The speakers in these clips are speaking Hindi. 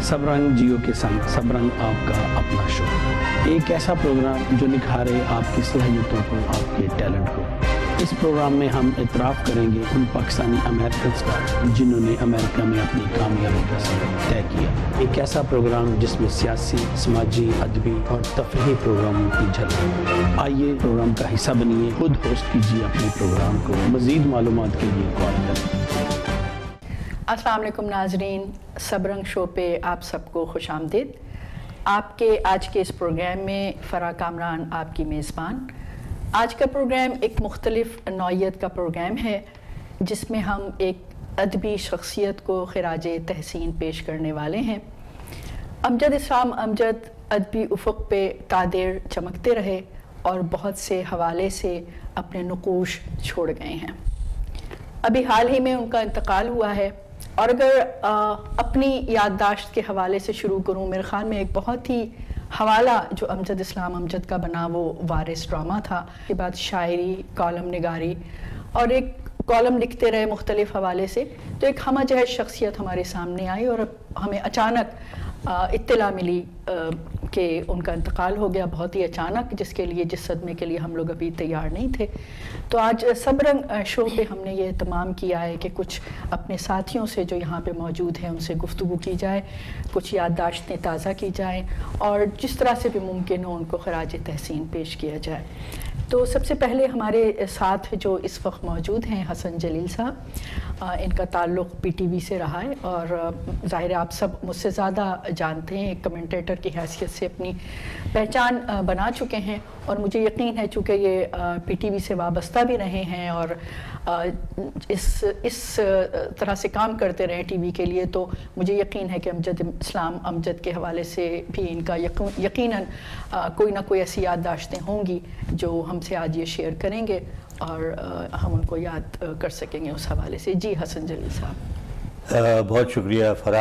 सब रंग जियो के संग, सब रंग आपका अपना शो, एक ऐसा प्रोग्राम जो निखारे आपकी सलाहियतों को, आपके टैलेंट को। इस प्रोग्राम में हम इतराफ़ करेंगे उन पाकिस्तानी अमेरिकन का जिन्होंने अमेरिका में अपनी कामयाबी का सफ़र तय किया। एक ऐसा प्रोग्राम जिसमें सियासी, समाजी, अदबी और तफरीही प्रोग्रामों की झलक। आइए प्रोग्राम का हिस्सा बनिए, खुद होस्ट कीजिए अपने प्रोग्राम को। मज़ीद मालूमात के लिए कॉल करें। अस्सलाम वालेकुम नाजरीन, सब रंग शो पे आप सबको खुश आमदीद। आपके आज के इस प्रोग्राम में फ़रा कामरान आपकी मेज़बान। आज का प्रोग्राम एक मुख्तलिफ नौइयत का प्रोग्राम है जिसमें हम एक अदबी शख्सियत को खिराज तहसीन पेश करने वाले हैं। अमजद इस्लाम अमजद अदबी उफ़ुक़ पे कादिर चमकते रहे और बहुत से हवाले से अपने नक़ूश छोड़ गए हैं। अभी हाल ही में उनका इंतकाल हुआ है और अगर अपनी याददाश्त के हवाले से शुरू करूँ, मेरे ख़्याल में एक बहुत ही हवाला जो अमजद इस्लाम अमजद का बना वो वारिस ड्रामा था। के बाद शायरी, कॉलम निगारी और एक कॉलम लिखते रहे मुख्तलिफ हवाले से। तो एक हमजहर शख्सियत हमारे सामने आई और हमें अचानक इत्तला मिली कि उनका इंतकाल हो गया, बहुत ही अचानक, जिसके लिए, जिस सदमे के लिए हम लोग अभी तैयार नहीं थे। तो आज सब रंग शो पे हमने ये एहतमाम किया है कि कुछ अपने साथियों से जो यहाँ पे मौजूद हैं उनसे गुफ्तगू की जाए, कुछ याददाश्तें ताज़ा की जाएँ और जिस तरह से भी मुमकिन हो उनको खराज तहसीन पेश किया जाए। तो सबसे पहले हमारे साथ जो इस वक्त मौजूद हैं हसन जलील साहब, इनका ताल्लुक़ PTV से रहा है और ज़ाहिर है आप सब मुझसे ज़्यादा जानते हैं, एक कमेंटेटर की हैसियत से अपनी पहचान बना चुके हैं और मुझे यकीन है चूँकि ये PTV से वाबस्ता भी रहे हैं और इस तरह से काम करते रहे TV के लिए, तो मुझे यकीन है कि अमजद इस्लाम अमजद के हवाले से भी इनका यकीनन कोई ना कोई ऐसी याददाश्तें होंगी जो हमसे आज ये शेयर करेंगे और हम उनको याद कर सकेंगे उस हवाले से। जी हसन जलील साहब। बहुत शुक्रिया फ़रा।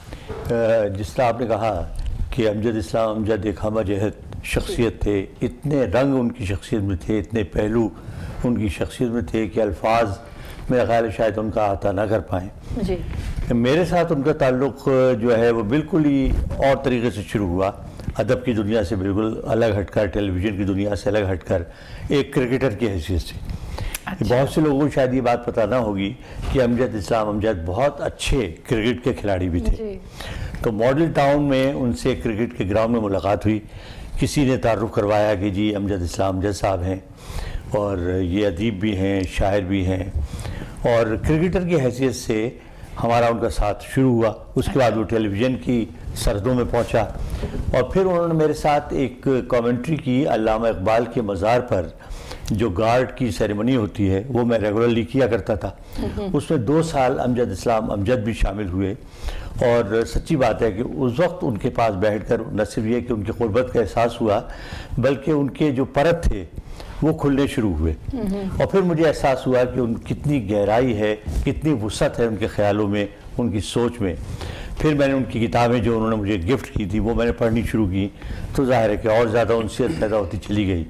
जिस तरह आपने कहा कि अमजद इस्लाम अमजद एक हमजहत शख्सियत थे, इतने रंग उनकी शख्सियत में थे, इतने पहलू उनकी शख्सियत में थे कि अल्फाज मेरा ख्याल है शायद उनका अता ना कर पाएँ। जी मेरे साथ उनका ताल्लुक़ जो है वो बिल्कुल ही और तरीके से शुरू हुआ, अदब की दुनिया से बिल्कुल अलग हटकर, टेलीविज़न की दुनिया से अलग हटकर, एक क्रिकेटर की हैसियत से। अच्छा। बहुत से लोगों को शायद ये बात पता ना होगी कि अमजद इस्लाम अमजद बहुत अच्छे क्रिकेट के खिलाड़ी भी थे। तो मॉडल टाउन में उनसे क्रिकेट के ग्राउंड में मुलाकात हुई, किसी ने तारुफ़ करवाया कि जी अमजद इस्लाम अमजद साहब हैं और ये अदीब भी हैं, शायर भी हैं, और क्रिकेटर की हैसियत से हमारा उनका साथ शुरू हुआ। उसके बाद वो टेलीविज़न की सरहदों में पहुंचा और फिर उन्होंने मेरे साथ एक कमेंट्री की अल्लामा इकबाल के मज़ार पर जो गार्ड की सेरेमनी होती है वो मैं रेगुलरली किया करता था। उसमें 2 साल अमजद इस्लाम अमजद भी शामिल हुए और सच्ची बात है कि उस वक्त उनके पास बैठकर न सिर्फ ये कि उनकी क़ुर्बत का एहसास हुआ बल्कि उनके जो परत थे वो खुलने शुरू हुए और फिर मुझे एहसास हुआ कि उन कितनी गहराई है, कितनी वुसअत है उनके ख़्यालों में, उनकी सोच में। फिर मैंने उनकी किताबें जो उन्होंने मुझे गिफ्ट की थी वो मैंने पढ़नी शुरू की, तो ज़ाहिर है कि और ज़्यादा उनसे पैदा होती चली गई।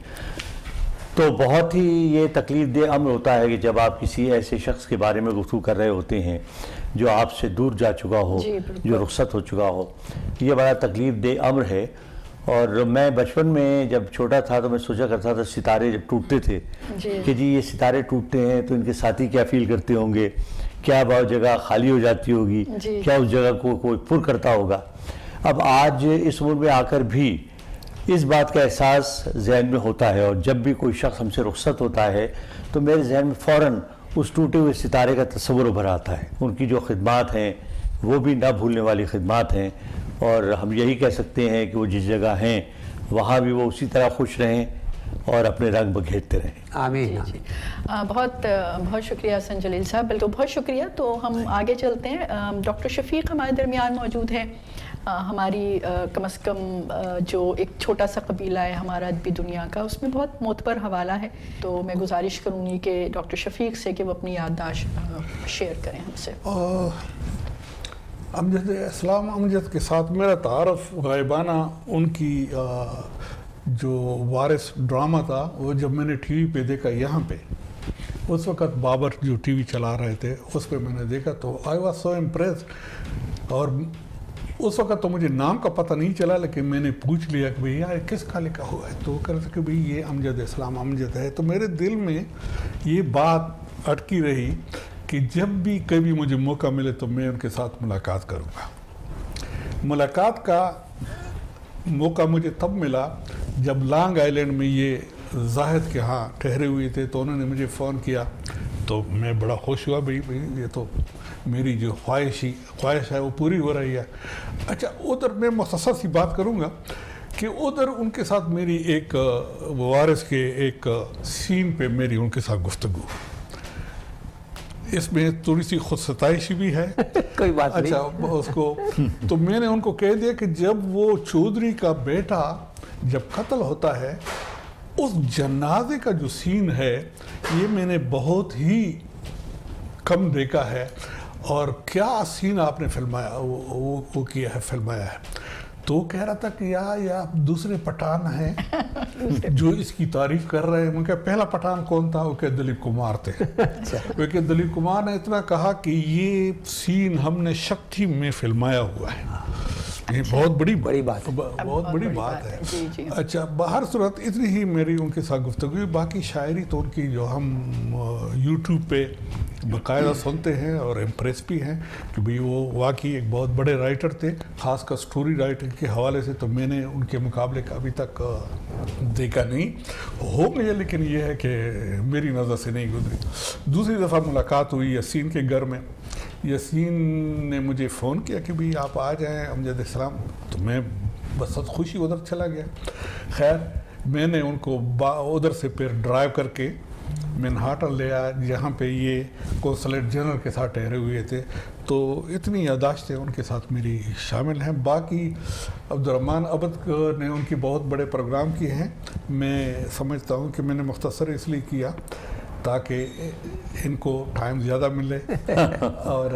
तो बहुत ही ये तकलीफ़ दे अम्र होता है कि जब आप किसी ऐसे शख्स के बारे में गुफ्तगू कर रहे होते हैं जो आपसे दूर जा चुका हो, जो रुखसत हो चुका हो, ये बड़ा तकलीफ़ दे अम्र है। और मैं बचपन में जब छोटा था तो मैं सोचा करता था सितारे जब टूटते थे कि जी ये सितारे टूटते हैं तो इनके साथी क्या फ़ील करते होंगे, क्या बहुत जगह खाली हो जाती होगी, क्या उस जगह को कोई पुर करता होगा। अब आज इस उम्र में आकर भी इस बात का एहसास जहन में होता है और जब भी कोई शख्स हमसे रुखसत होता है तो मेरे जहन में फ़ौरन उस टूटे हुए सितारे का तस्वुर उभर आता है। उनकी जो खिदमात हैं वो भी ना भूलने वाली खिदमात हैं और हम यही कह सकते हैं कि वो जिस जगह हैं वहाँ भी वो उसी तरह खुश रहें और अपने रंग बखेरते रहें। आमीन। बहुत बहुत शुक्रिया हसन जलील साहब, बिल्कुल बहुत शुक्रिया। तो हम आगे चलते हैं। डॉक्टर शफीक हमारे दरमियान मौजूद हैं। हमारी कम अज़ कम जो एक छोटा सा कबीला है हमारा अदबी दुनिया का, उसमें बहुत मोतबर हवाला है। तो मैं गुजारिश करूँगी कि डॉक्टर शफीक से कि वो अपनी याददाश्त शेयर करें हमसे। अमजद इस्लाम अमजद के साथ मेरा तारफ़ गायबाना उनकी जो वारिस ड्रामा था वो जब मैंने TV पे देखा यहाँ पे, उस वक़्त बाबर जो TV चला रहे थे उस पर मैंने देखा तो आई वॉज सो इम्प्रेस्ड। और उस वक्त तो मुझे नाम का पता नहीं चला, लेकिन मैंने पूछ लिया कि भैया यार किसका लिखा हुआ है, तो वो कह रहे थे कि भाई ये अमजद इस्लाम अमजद है। तो मेरे दिल में ये बात अटकी रही कि जब भी कभी मुझे मौका मिले तो मैं उनके साथ मुलाकात करूँगा। मुलाकात का मौका मुझे तब मिला जब लॉन्ग आइलैंड में ये जाहिद के यहाँ ठहरे हुए थे, तो उन्होंने मुझे फ़ोन किया, तो मैं बड़ा खुश हुआ, भाई ये तो मेरी जो ख्वाहिश है वो पूरी हो रही है। अच्छा, उधर मैं मुख्तसर सी बात करूँगा कि उधर उनके साथ मेरी एक वारिस के एक सीन पे मेरी उनके साथ गुफ्तगू, इसमें थोड़ी सी खुद सताइशी भी है। कोई बात अच्छा, उसको तो मैंने उनको कह दिया कि जब वो चौधरी का बेटा जब कत्ल होता है, उस जनाजे का जो सीन है ये मैंने बहुत ही कम देखा है, और क्या सीन आपने फिल्माया वो किया है, फिल्माया है। तो कह रहा था कि या दूसरे पठान हैं जो इसकी तारीफ कर रहे हैं। उनका पहला पठान कौन था? वो क्या दिलीप कुमार थे। क्योंकि दिलीप कुमार ने इतना कहा कि ये सीन हमने शक्ति में फिल्माया हुआ है। ये बहुत बड़ी बात बहुत बड़ी बात है। जी, जी। अच्छा, बाहर सूरत इतनी ही मेरी उनके साथ गुफ्तगू हुई। बाकी शायरी तो उनकी जो हम यूट्यूब पे बाकायदा सुनते हैं और इम्प्रेस भी हैं कि भाई वो वाकई एक बहुत बड़े राइटर थे, ख़ासकर स्टोरी राइटिंग के हवाले से तो मैंने उनके मुकाबले का अभी तक देखा नहीं हो गया, लेकिन ये है कि मेरी नज़र से नहीं गुजरी। दूसरी दफ़ा मुलाकात हुई यासीन के घर में। यासीन ने मुझे फ़ोन किया कि भाई आप आ जाएं अमजद इस्लाम, तो मैं बस खुशी उधर चला गया। खैर, मैंने उनको उधर से फिर ड्राइव करके मैनहाटन ले आया, जहाँ पे ये कौंसलेट जनरल के साथ ठहरे हुए थे। तो इतनी यादाश्तें उनके साथ मेरी शामिल हैं। बाकी अब्दुर्रहमान अबद ने उनकी बहुत बड़े प्रोग्राम किए हैं। मैं समझता हूँ कि मैंने मुख्तसर इसलिए किया ताकि इनको टाइम ज़्यादा मिले और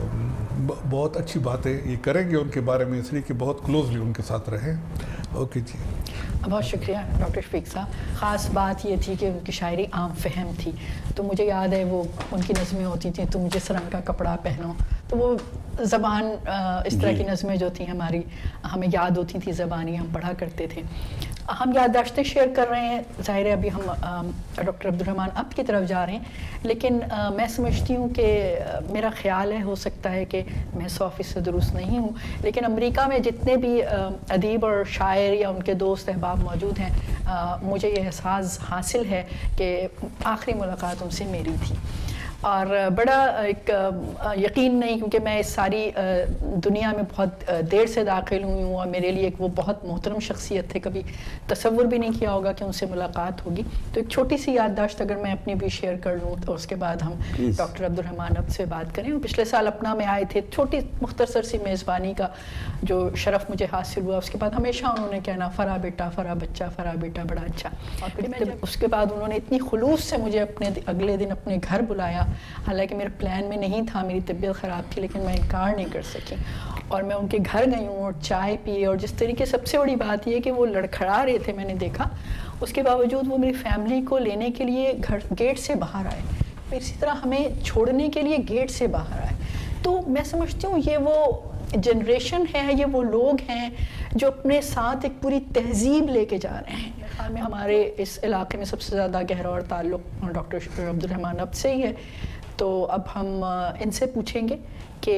बहुत अच्छी बातें ये करेंगे उनके बारे में, इसलिए कि बहुत क्लोजली उनके साथ रहें। ओके जी, बहुत शुक्रिया डॉक्टर शफीक साहब। ख़ास बात ये थी कि उनकी शायरी आम फहम थी। तो मुझे याद है वो उनकी नज़में होती थी, तो मुझे सरंग का कपड़ा पहनो, तो वो ज़बान इस तरह की नज़में जो थी हमारी हमें याद होती थी, ज़बानी हम पढ़ा करते थे। हम याददाश्तें शेयर कर रहे हैं, ज़ाहिर है अभी हम डॉक्टर अब्दुर्रहमान अब की तरफ जा रहे हैं, लेकिन मैं समझती हूँ कि मेरा ख्याल है, हो सकता है कि मैं 100% से दुरुस्त नहीं हूँ, लेकिन अमेरिका में जितने भी अदीब और शायर या उनके दोस्त अहबाब मौजूद हैं, मुझे ये एहसास हासिल है कि आखिरी मुलाकात उनसे मेरी थी। और बड़ा एक यकीन नहीं, क्योंकि मैं इस सारी दुनिया में बहुत देर से दाखिल हुई हूँ और मेरे लिए एक वो बहुत मोहतरम शख्सियत थे, कभी तसव्वुर भी नहीं किया होगा कि उनसे मुलाकात होगी। तो एक छोटी सी याददाश्त अगर मैं अपनी भी शेयर कर लूँ, तो उसके बाद हम डॉक्टर अब्दुर्रहमान अब से बात करें। पिछले साल अपना में आए थे, छोटी मुख्तसर सी मेज़बानी का जो शरफ़ मुझे हासिल हुआ। उसके बाद हमेशा उन्होंने कहना फ़रा बेटा, फ़रा बच्चा, फ़रा बेटा, बड़ा अच्छा। और फिर उसके बाद उन्होंने इतनी खुलूस से मुझे अपने अगले दिन अपने घर बुलाया। हालांकि मेरे प्लान में नहीं था, मेरी तबीयत ख़राब थी, लेकिन मैं इनकार नहीं कर सकी और मैं उनके घर गई हूँ और चाय पी। और जिस तरीके सबसे बड़ी बात यह कि वो लड़खड़ा रहे थे, मैंने देखा, उसके बावजूद वो मेरी फैमिली को लेने के लिए घर गेट से बाहर आए, इसी तरह हमें छोड़ने के लिए गेट से बाहर आए। तो मैं समझती हूँ ये वो जनरेशन है, ये वो लोग हैं जो अपने साथ एक पूरी तहजीब लेके जा रहे हैं। में हमारे इस इलाके में सबसे ज़्यादा गहरा और ताल्लुक़ डॉक्टर अब्दुर्रहमान अब से ही है। तो अब हम इनसे पूछेंगे कि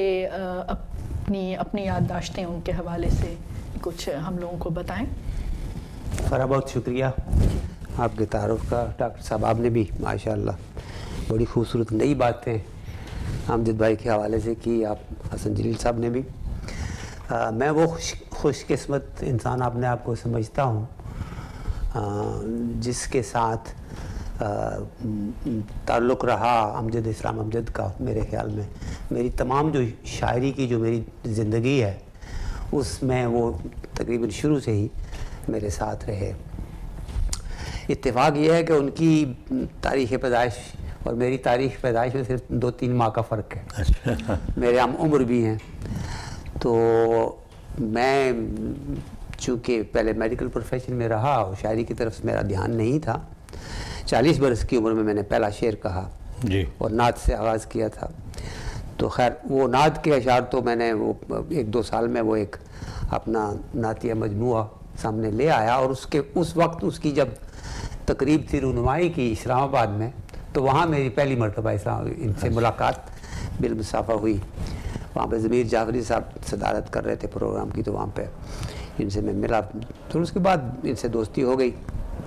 अपनी याददाश्तें उनके हवाले से कुछ हम लोगों को बताएं। फ़रा, बहुत शुक्रिया आपके तारुफ का। डॉक्टर साहब आपने भी माशाअल्लाह बड़ी खूबसूरत नई बातें अमजद भाई के हवाले से की, आप हसन जलील साहब ने भी। मैं वो खुशकिस्मत इंसान अपने आप को समझता हूँ जिसके साथ ताल्लुक़ रहा अमजद इस्लाम अमजद का। मेरे ख़्याल में मेरी तमाम जो शायरी की जो मेरी ज़िंदगी है उसमें वो तकरीबन शुरू से ही मेरे साथ रहे। इत्तेफाक ये है कि उनकी तारीख़ पैदाइश और मेरी तारीख़ पैदाइश में सिर्फ 2-3 माह का फ़र्क है। मेरे हम उम्र भी हैं। तो मैं चूँकि पहले मेडिकल प्रोफेशन में रहा और शायरी की तरफ से मेरा ध्यान नहीं था, 40 बरस की उम्र में मैंने पहला शेर कहा जी और नात से आगाज़ किया था। तो खैर वो नात के अशार तो मैंने वो 1-2 साल में वो एक अपना नातिया मजमुआ सामने ले आया, और उसके उस वक्त उसकी जब तकरीब थी रुनुमाई की इस्लामाबाद में, तो वहाँ मेरी पहली मरतबा इनसे मुलाकात बिलमुसाफा हुई। वहाँ पे ज़मीर जाफरी साहब सदारत कर रहे थे प्रोग्राम की, तो वहाँ पे इनसे मैं मिला, तो उसके बाद इनसे दोस्ती हो गई।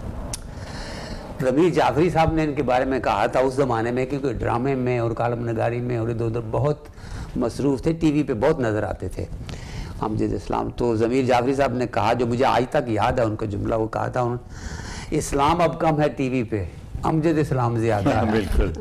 ज़मीर जाफरी साहब ने इनके बारे में कहा था उस ज़माने में, क्योंकि ड्रामे में और कालम नगारी में और इधर उधर बहुत मसरूफ़ थे, टीवी पे बहुत नज़र आते थे अमजद इस्लाम। तो ज़मीर जाफरी साहब ने कहा, जो मुझे आज तक याद है उनका जुमला, वो कहा था उन्होंने, इस्लाम अब कम है टीवी पे, अमजद इस्लाम ज़्यादा है। बिल्कुल।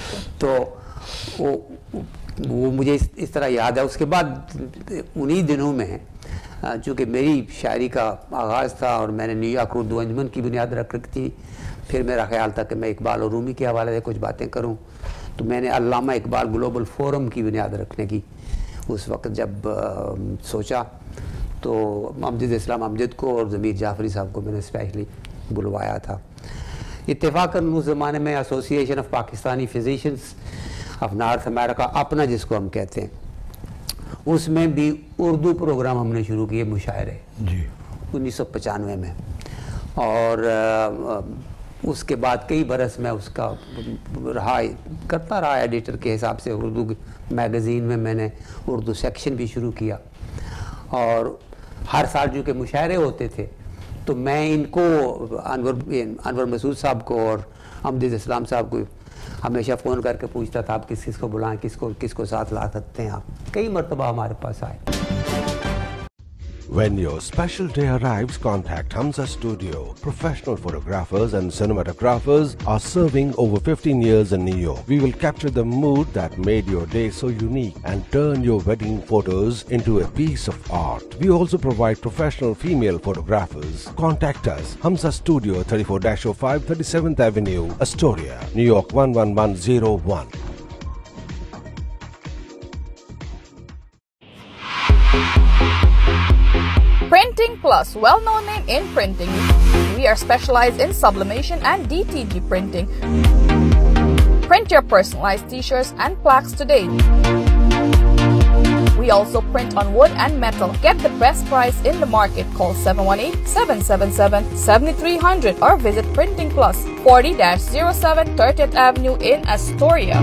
तो वो मुझे इस तरह याद है। उसके बाद उन्हीं दिनों में चूँकि मेरी शायरी का आगाज़ था और मैंने न्यूयॉर्क उर्दू अंजुमन की बुनियाद रख रखी थी, फिर मेरा ख्याल था कि मैं इकबाल और रूमी के हवाले से कुछ बातें करूं, तो मैंने अल्लामा इकबाल ग्लोबल फोरम की बुनियाद रखने की उस वक्त जब सोचा, तो अमजद इस्लाम अमजद को और ज़मीर जाफरी साहब को मैंने स्पेशली बुलवाया था। इत्तेफाकन उस ज़माने में association of Pakistani physicians of North America, अपना जिसको हम कहते हैं, उसमें भी उर्दू प्रोग्राम हमने शुरू किए, मुशायरे जी 1995 में, और उसके बाद कई बरस में उसका करता रहा एडिटर के हिसाब से। उर्दू मैगज़ीन में मैंने उर्दू सेक्शन भी शुरू किया, और हर साल जो कि मुशायरे होते थे, तो मैं इनको अनवर मसूद साहब को और अमजद इस्लाम साहब को हमेशा फ़ोन करके पूछता था, आप किस को बुलाएं, किसको साथ ला सकते हैं आप। कई मरतबा हमारे पास आए। When your special day arrives, contact Hamza Studio. Professional photographers and cinematographers are serving over 15 years in New York. We will capture the mood that made your day so unique and turn your wedding photos into a piece of art. We also provide professional female photographers. Contact us, Hamza Studio, 34-05 37th Avenue, Astoria, New York 11101. Printing Plus, well-known name in printing. We are specialized in sublimation and DTG printing. Print your personalized t-shirts and plaques today. We also print on wood and metal. Get the best price in the market. Call 718-777-7300 or visit Printing Plus, 40-07 30th Avenue in Astoria.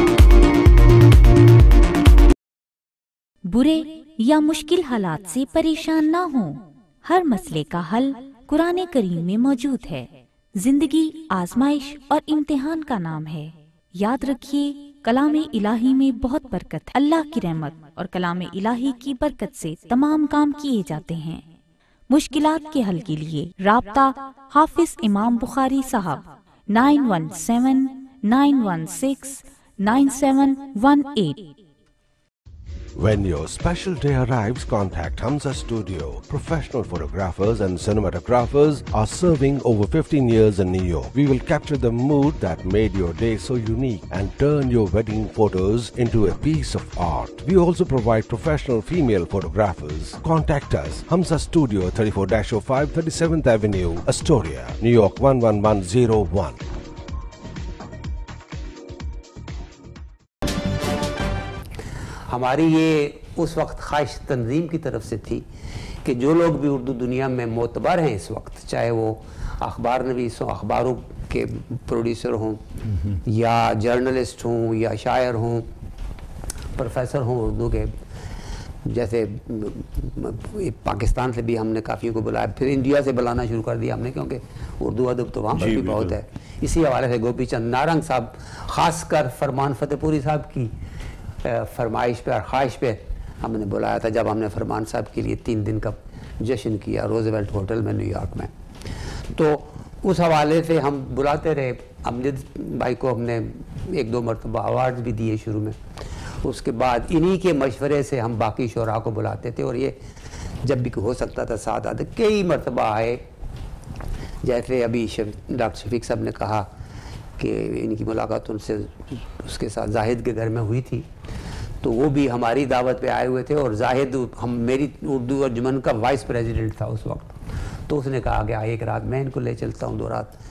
बुरे या मुश्किल हालात से परेशान ना हो, हर मसले का हल कुरान करीम में मौजूद है। जिंदगी आजमाइश और इम्तिहान का नाम है। याद रखिए, कलाम इलाही में बहुत बरकत है। अल्लाह की रहमत और कलाम इलाही की बरकत से तमाम काम किए जाते हैं। मुश्किलात के हल के लिए राब्ता हाफिज इमाम बुखारी साहब 9179169718। When your special day arrives, contact Hamza Studio. Professional photographers and cinematographers are serving over 15 years in New York. We will capture the mood that made your day so unique and turn your wedding photos into a piece of art. We also provide professional female photographers. Contact us, Hamza Studio, 34-05 37th Avenue, Astoria, New York 11101. हमारी ये उस वक्त ख्वाहिश तंजीम की तरफ से थी कि जो लोग भी उर्दू दुनिया में मोतबर हैं इस वक्त, चाहे वो अखबार नवीस हों, अखबारों के प्रोड्यूसर हों, या जर्नलिस्ट हों, या शायर हों, प्रोफेसर हों उर्दू के, जैसे पाकिस्तान से भी हमने काफ़ियों को बुलाया, फिर इंडिया से बुलाना शुरू कर दिया हमने, क्योंकि उर्दू अदब तो वहाँ पर भी बहुत है। इसी हवाले से गोपी चंद नारंग साहब, ख़ासकर फरमान फतेहपुरी साहब की फरमाइश पे और ख्वाहिश पे हमने बुलाया था, जब हमने फरमान साहब के लिए 3 दिन का जश्न किया रोजवेल्ट होटल में न्यूयॉर्क में। तो उस हवाले से हम बुलाते रहे। अमजद भाई को हमने 1-2 मरतबा अवार्ड भी दिए शुरू में। उसके बाद इन्हीं के मशवरे से हम बाकी शोरा को बुलाते थे, और ये जब भी हो सकता था साथ आते। कई मरतबा आए, जैसे अभी डॉक्टर शफीक साहब ने कहा कि इनकी मुलाकात उनसे उसके साथ जाहिद के घर में हुई थी, तो वो भी हमारी दावत पे आए हुए थे। और जाहिद मेरी उर्दू अंजुमन का वाइस प्रेसिडेंट था उस वक्त, तो उसने कहा कि एक रात मैं इनको ले चलता हूँ 2 रात।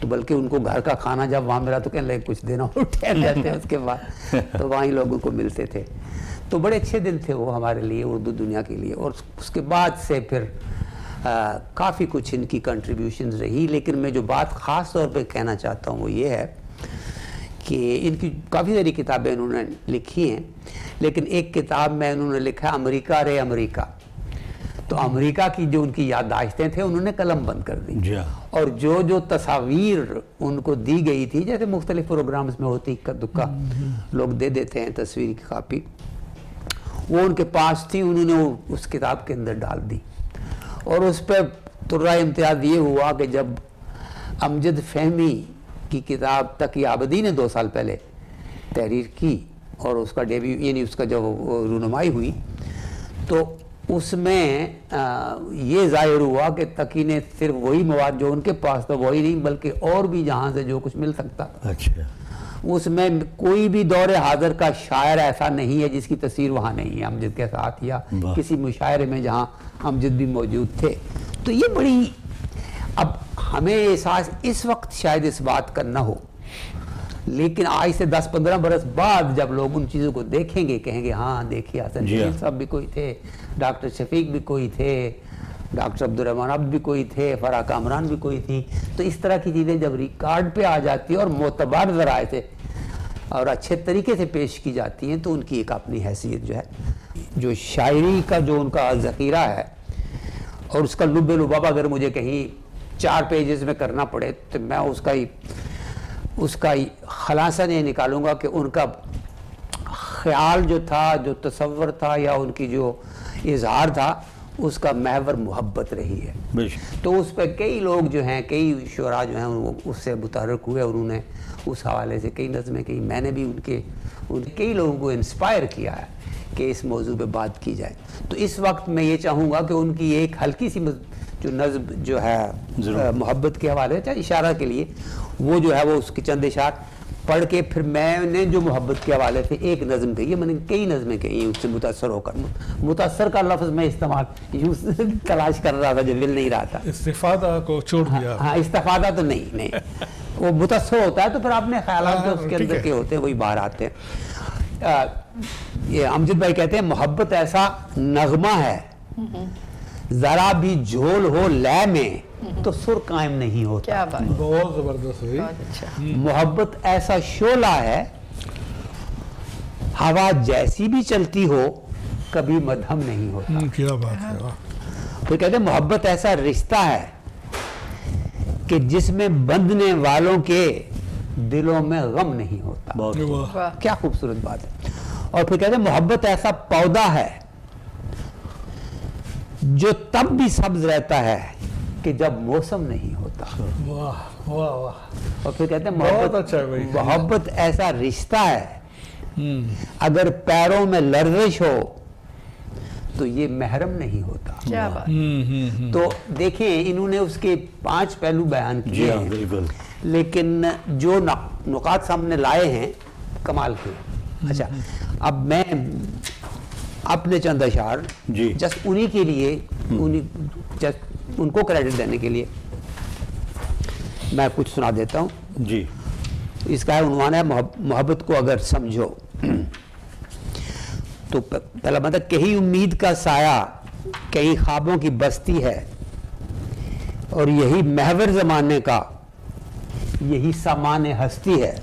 तो बल्कि उनको घर का खाना जब वहाँ मिला तो कहने लगे कुछ दिन और ठहर जाते हैं उसके बाद, तो वहाँ ही लोगों को मिलते थे। तो बड़े अच्छे दिन थे वो हमारे लिए, उर्दू दुनिया के लिए। और उसके बाद से फिर काफ़ी कुछ इनकी कंट्रीब्यूशंस रही। लेकिन मैं जो बात ख़ास तौर पे कहना चाहता हूँ वो ये है कि इनकी काफ़ी सारी किताबें इन्होंने लिखी हैं, लेकिन एक किताब में इन्होंने लिखा अमेरिका रे अमेरिका। तो अमेरिका की जो उनकी याददाश्तें थे उन्होंने कलम बंद कर दी, और जो जो तस्वीर उनको दी गई थी, जैसे मुख्तलिफ प्रोग्राम्स में होती इक्का दुक्का लोग दे देते हैं तस्वीर की कापी, वो उनके पास थी, उन्होंने उस किताब के अंदर डाल दी। और उस पर तुर्रा इम्तियाज़ ये हुआ कि जब अमजद फहमी की किताब तकी आबदी ने 2 साल पहले तहरीर की और उसका डेब्यू यानी उसका जब रूनुमाई हुई, तो उसमें ये ज़ाहिर हुआ कि तकी ने सिर्फ वही मवाद जो उनके पास था वही नहीं, बल्कि और भी जहाँ से जो कुछ मिल सकता था। अच्छा, उसमें कोई भी दौरे हाजिर का शायर ऐसा नहीं है जिसकी तस्वीर वहाँ नहीं है अमजद के साथ, या किसी मुशायरे में जहाँ अमजद भी मौजूद थे। तो ये बड़ी, अब हमें एहसास इस वक्त शायद इस बात का न हो, लेकिन आज से 10-15 बरस बाद जब लोग उन चीज़ों को देखेंगे कहेंगे हाँ देखिए हसन जलील साहब भी कोई थे, डॉक्टर शफीक भी कोई थे, डॉक्टर अब्दुर्रहमान अब्द भी कोई थे, फराह कामरान भी कोई थी। तो इस तरह की चीज़ें जब रिकॉर्ड पे आ जाती है और मोतबर ज़राए से और अच्छे तरीके से पेश की जाती हैं, तो उनकी एक अपनी हैसियत जो है, जो शायरी का जो उनका ज़ख़ीरा है और उसका लुब्बे लुबाब अगर मुझे कहीं 4 पेजेस में करना पड़े तो मैं उसका खलासा ये निकालूंगा कि उनका ख्याल जो था, जो तसव्वुर था या उनकी जो इजहार था, उसका महवर मोहब्बत रही है। तो उस पर कई लोग जो हैं, कई शुरा जो हैं वो उससे मुतहर्रिक हुए, उन्होंने उस हवाले से कई नज़में कही। मैंने भी उनके कई लोगों को इंस्पायर किया है कि इस मौजू पे बात की जाए। तो इस वक्त मैं ये चाहूँगा कि उनकी एक हल्की सी जो नज़्म जो है मोहब्बत के हवाले से इशारा के लिए, वो जो है वो उसके चंद इशार पढ़ के फिर मैंने जो मोहब्बत के हवाले से एक नज़म कही है, मैंने कई नज़में कही हैं उससे मुतासर होकर। मुतासर का लफ्ज़ मैं इस्तेमाल यूँ तलाश कर रहा था जो मिल नहीं रहा था। इस्तिफादा को छोड़ दिया। हाँ, इस्तिफादा तो नहीं वो मुतासर होता है तो फिर अपने ख्यालात जो उसके अंदर के होते हैं वही बाहर आते हैं। ये अमजद भाई कहते हैं मोहब्बत ऐसा नगमा है, जरा भी झोल हो लय में तो सुर कायम नहीं होता। क्या बात, बहुत जबरदस्त हुई। बहुत अच्छा। मोहब्बत ऐसा शोला है, हवा जैसी भी चलती हो कभी मध्यम नहीं होता। क्या बात है। फिर कहते हैं मोहब्बत ऐसा रिश्ता है कि जिसमें बंधने वालों के दिलों में गम नहीं होता। वाह। क्या खूबसूरत बात है। और फिर कहते हैं मोहब्बत ऐसा पौधा है जो तब भी सब्ज रहता है कि जब मौसम नहीं होता। वाह वाह वाह। और फिर कहते हैं बहुत अच्छा है भाई। मोहब्बत ऐसा रिश्ता है अगर पैरों में लर्जिश हो तो ये महरम नहीं होता। क्या बात। तो देखें इन्होंने उसके 5 पहलू बयान किए हैं, बिल्कुल। लेकिन जो नुकात सामने लाए हैं कमाल के। अच्छा, अब मैं अपने चंद अशार जस्ट उन्हीं के लिए, जस्ट उनको क्रेडिट देने के लिए मैं कुछ सुना देता हूँ जी। इसका उन्वान है मोहब्बत को अगर समझो। तो पहला मतलब कहीं उम्मीद का साया, कहीं ख्वाबों की बस्ती है, और यही महवर जमाने का, यही सामान हस्ती है।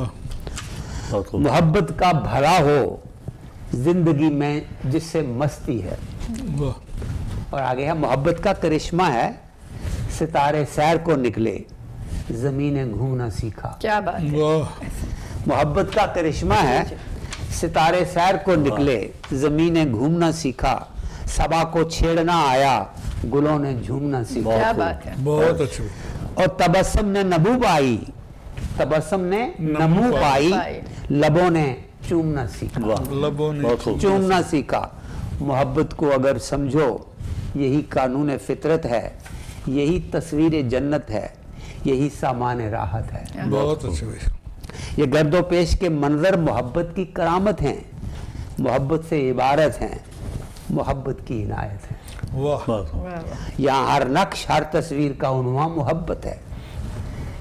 मोहब्बत का भला हो जिंदगी में जिससे मस्ती है। और आगे है मोहब्बत का करिश्मा है, सितारे सैर को निकले जमीने घूमना सीखा। क्या बात है। मोहब्बत का करिश्मा है, सितारे सैर को निकले जमीने घूमना सीखा, सबा को छेड़ना आया गुलों ने झूमना सीखा। क्या बात है। बहुत अच्छी। और तबस्सुम ने नबू पाई, तबस्सुम ने नमू पाई, लबों ने चूमना सीखा। लबों ने चूमना सीखा। मोहब्बत को अगर समझो यही कानून फितरत है, यही तस्वीर जन्नत है, यही सामान राहत है। बहुत अच्छे भाई। ये गर्दो पेश के मंजर मोहब्बत की करामत हैं, मोहब्बत से इबारत हैं, मोहब्बत की इनायत है। वाह। यहाँ हर नक्श हर तस्वीर का उन्वान मोहब्बत है।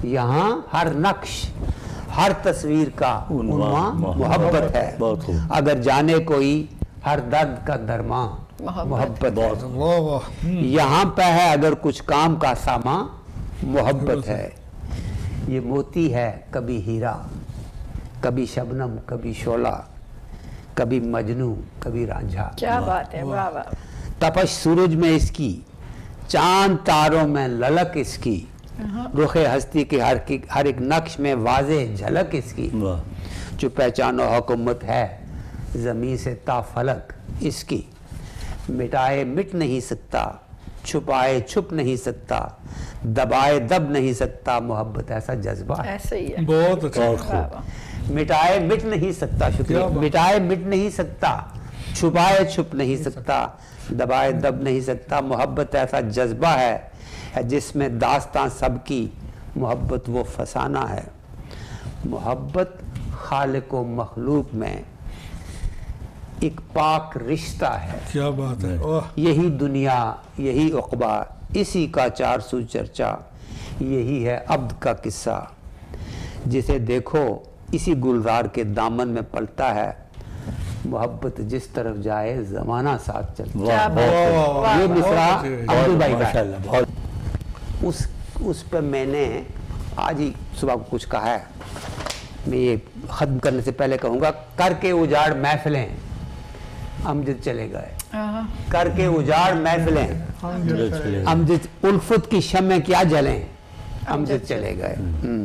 यहाँ हर नक्श, हर तस्वीर का उन्मा मोहब्बत है। बहुत खूब। अगर जाने कोई हर दर्द का दरमा मोहब्बत है। वाह वाह। यहाँ पे है अगर कुछ काम का सामा मोहब्बत है। ये मोती है कभी हीरा, कभी शबनम, कभी शोला, कभी मजनू, कभी रांझा। क्या बात है, वाह वाह। तपश सूरज में इसकी, चांद तारों में ललक इसकी, रुखे हस्ती के हर एक नक्श में वाजे झलक इसकी। जो पहचानो हुकूमत है ज़मीं से ताफलक इसकी। मिटाए मिट नहीं सकता, छुपाए छुप नहीं सकता, दबाए दब नहीं सकता, मोहब्बत ऐसा जज्बा है। ऐसे ही है। बहुत अच्छा। वाह वाह। मिटाए मिट नहीं सकता, शुक्रिया, मिटाए मिट नहीं सकता, छुपाए छुप नहीं सकता, दबाए दब नहीं सकता, मोहब्बत ऐसा जज्बा है जिसमें दास्तां सबकी, मोहब्बत वो फसाना है। मोहब्बत खालिक व मखलूक में एक पाक रिश्ता है। क्या बात है। वाह। यही दुनिया, यही उक़बा, इसी का 400 चर्चा, यही है अब्द का किस्सा। जिसे देखो इसी गुलजार के दामन में पलता है, मोहब्बत जिस तरफ जाए जमाना साथ चलता क्या है। बात है, वाह ये वाह। मिसरा अब्दुल भाई का है। माशाल्लाह, बहुत। उस पर मैंने आज ही सुबह को कुछ कहा है। मैं ये ख़त्म करने से पहले कहूँगा, करके उजाड़ महफिलें अमजद चले गए, करके उजाड़ महफिलें अमजद, उल्फत की शम्में क्या जलें अमजद चले गए।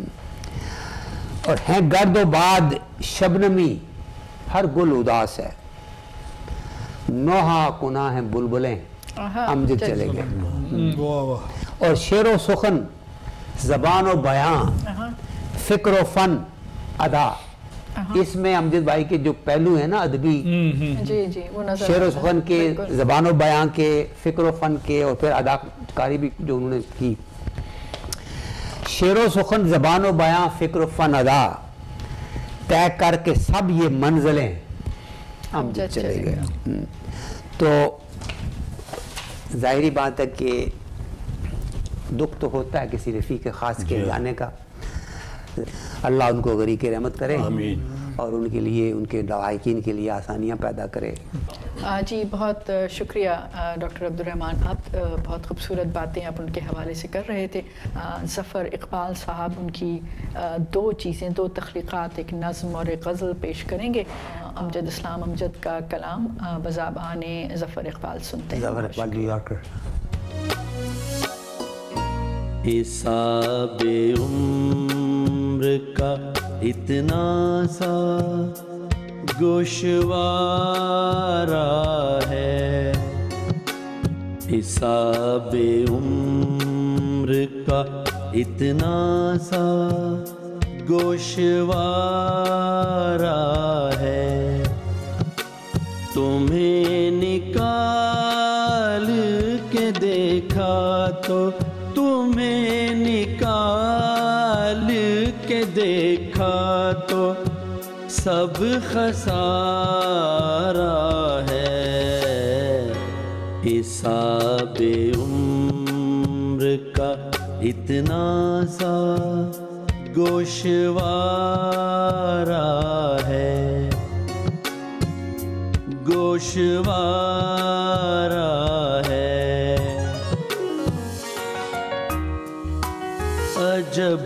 और हैं गर्दो बाद शबनमी, हर गुल उदास है, नोहा कुना है बुलबुलें अमजद चले गए। वाह वाह। और शेर व सुखन, ज़बान व बयां, फिक्र व फन अदा, इसमें अमजद भाई के जो पहलू है ना अदबी, जी जी, वो नजर शेर व आता है। सुखन के, बिल्कुल। ज़बान व बयां के, फिक्र व फन के, और फिर अदाकारी भी जो उन्होंने की। शेर व सुखन, ज़बान व बयां, फिक्र व फन अदा, तय करके सब ये मंजिलें अमजद चले गए। तो जाहिरी बात है कि दुख तो होता है किसी रफ़ीक ख़ास के जाने का। अल्लाह उनको गरीक रहमत करे और उनके लिए, उनके लवाहिकीन के लिए आसानियाँ पैदा करे। जी बहुत शुक्रिया डॉक्टर अब्दुल रहमान, आप बहुत खूबसूरत बातें आप उनके हवाले से कर रहे थे। ज़फ़र इकबाल साहब उनकी दो चीज़ें, दो तख्लीक़ात, एक नज़्म और एक गज़ल पेश करेंगे। अमजद इस्लाम अमजद का कलाम बज़ाबान ज़फ़र इकबाल सुनते हैं। ज़फ़र इकबाल न्यूयॉर्कर। हिसाबे उम्र का इतना सा गोशवारा है, हिसाबे उम्र का इतना सा गोशवारा है। तुम्हें निकाल के देखा तो, तुम्हें निकाल के देखा तो सब खसारा है। हिसाबे उम्र का इतना सा गोशवारा है, गोशवारा है। अजब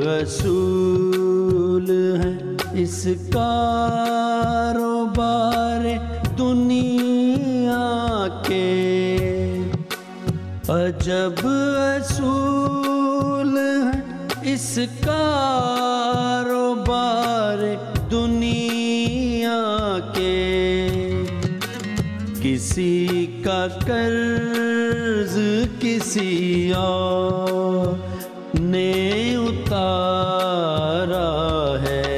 असूल है इस कारोबार दुनिया के, अजब असूल है इस कारोबार दुनिया के। किसी का कर्ज किसी और ने उतारा है।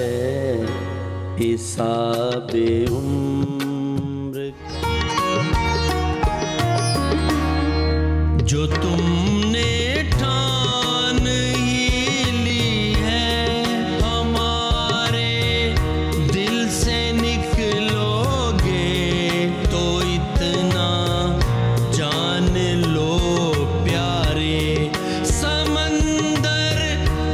हिसाबे उम्र जो तुमने ठान ये ली है, हमारे दिल से निकलोगे तो इतना जान लो प्यारे, समंदर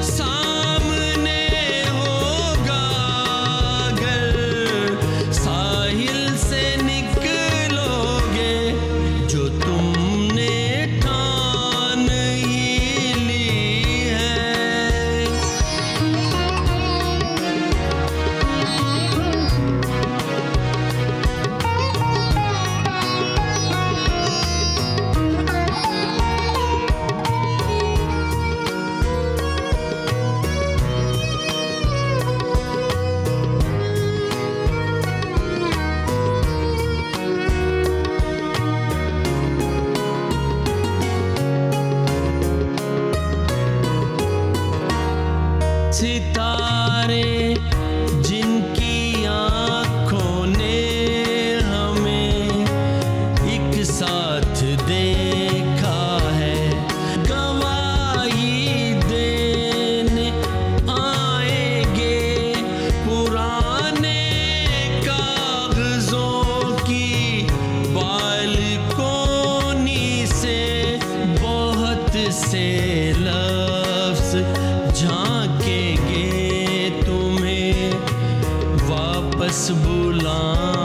सितारे जिनकी आँखों ने हमें एक साथ देखा है, गवाही देने आएंगे पुराने कागजों की बालकोनी से। बहुत से लफ्ज़ झांकेंगे तुम्हें वापस बुला